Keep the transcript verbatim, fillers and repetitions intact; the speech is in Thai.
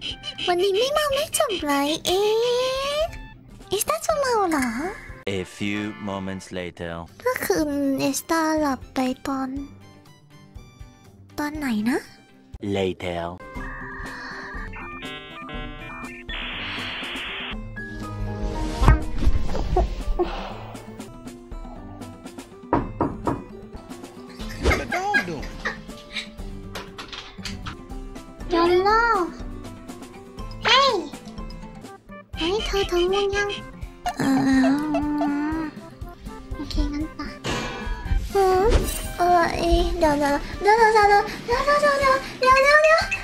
วันนี้ไม่มาไม่จบเลยเอ๊ะเอสตาจะเมาเหรอ A few moments later เมื่อคืนเอสตาหลับไปตอนตอนไหนนะ later ยอนโลเฮ้ยเฮ้ยเธอท้องง่วงยังเออโอเคงั้นป่ะอืมเออเดี๋ยวเดี๋ยวเดี๋ยวเดี๋ยวเดี๋ยวเดี๋ยวเดี๋ยวเดี๋ยวเดี๋ยวเดี๋ยว